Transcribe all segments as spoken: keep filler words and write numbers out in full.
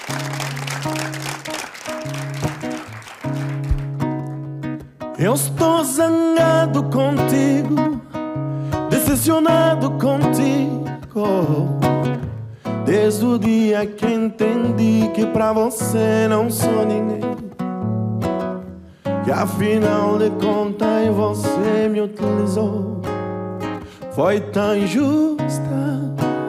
Eu estou zangado contigo, decepcionado contigo, desde o dia que entendi que pra você não sou ninguém, que afinal de contas você me utilizou. Foi tão injusta,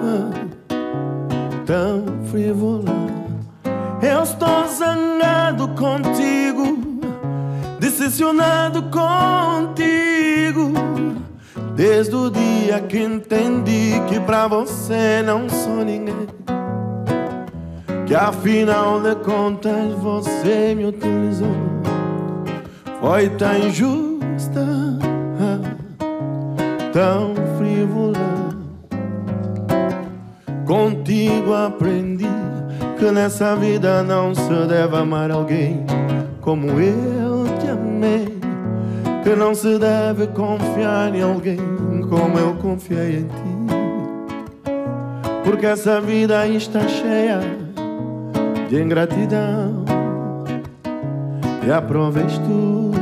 tão frívola. Eu estou zangado contigo, decepcionado contigo, desde o dia que entendi que pra você não sou ninguém, que afinal de contas você me utilizou. Foi tão injusta, tão frívola. Contigo aprendi que nessa vida não se deve amar alguém como eu te amei, que não se deve confiar em alguém como eu confiei em ti, porque essa vida está cheia de ingratidão e aproveitas tudo.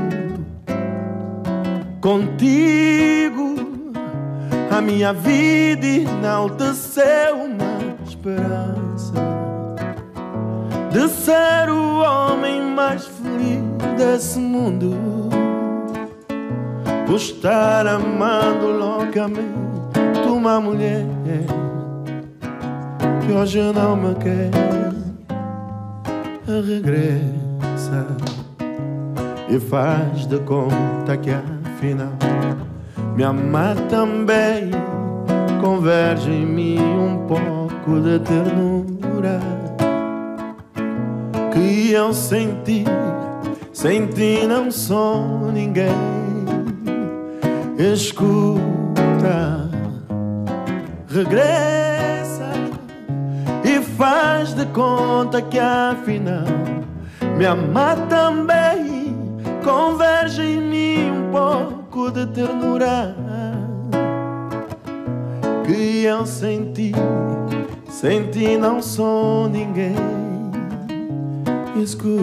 Contigo a minha vida enalteceu uma esperança de ser o homem mais feliz desse mundo, por estar amando loucamente uma mulher que hoje não me quer. Regressa e faz de conta que afinal me amar também. Converge em mim um pouco de ternura que eu senti, sem ti não sou ninguém. Escuta, regressa e faz de conta que afinal me amar também. Converge em mim um pouco de ternura que eu senti, sem ti não sou ninguém. Escuta.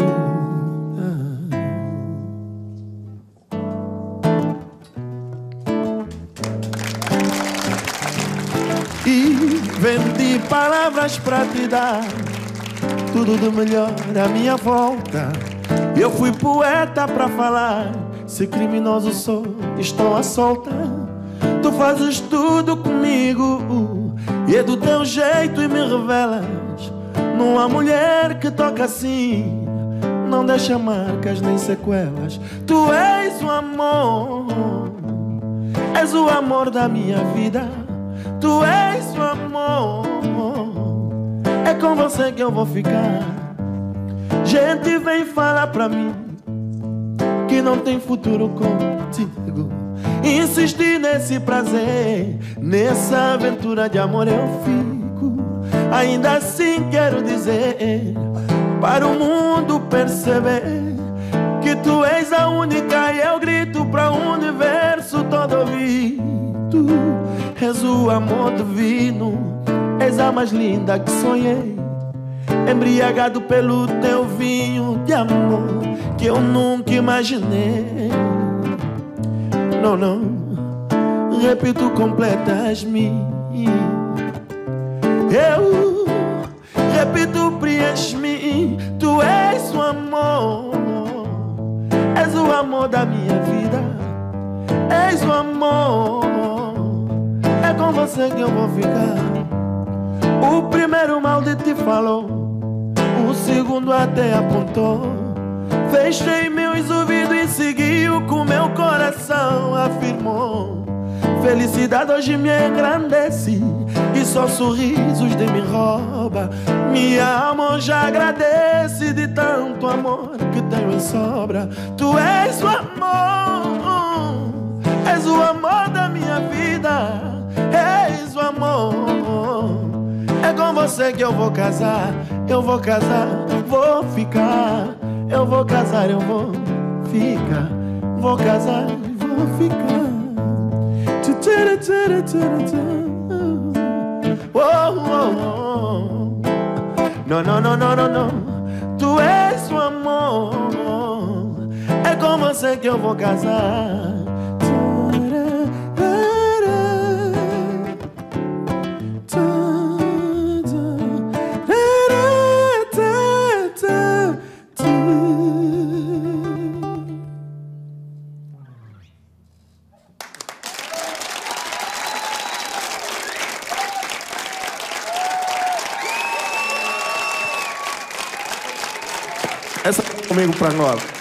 E vendi palavras pra te dar tudo de melhor à minha volta. Eu fui poeta pra falar, se criminoso sou, estou à solta. Tu fazes tudo comigo e é do teu jeito e me revelas. Numa mulher que toca assim, não deixa marcas nem sequelas. Tu és o amor, és o amor da minha vida. Tu és o amor, é com você que eu vou ficar. Gente vem falar pra mim que não tem futuro contigo. Insistir nesse prazer, nessa aventura de amor eu fico. Ainda assim quero dizer para o mundo perceber que tu és a única e eu grito para o universo todo ouvir. Tu és o amor divino, és a mais linda que sonhei, embriagado pelo teu vinho de amor que eu nunca imaginei. Não, não, repito, completas-me. Eu repito, preenche-me. Tu és o amor, és o amor da minha vida. És o amor, é com você que eu vou ficar. O primeiro mal de ti falou, o segundo até apontou. Fechei meus ouvidos e segui o que o meu coração afirmou. Felicidade hoje me engrandece e só sorrisos de me rouba. Minha alma já agradece de tanto amor que tenho em sobra. Tu és o amor, és o amor da minha vida. És o amor, é com você que eu vou casar. Eu vou casar, vou ficar. Eu vou casar, eu vou ficar. Vou casar, vou ficar. Oh, oh, oh. Não, não, não, não, não, não. Tu és o amor. É com você que eu vou casar. Essa é comigo pra Angola.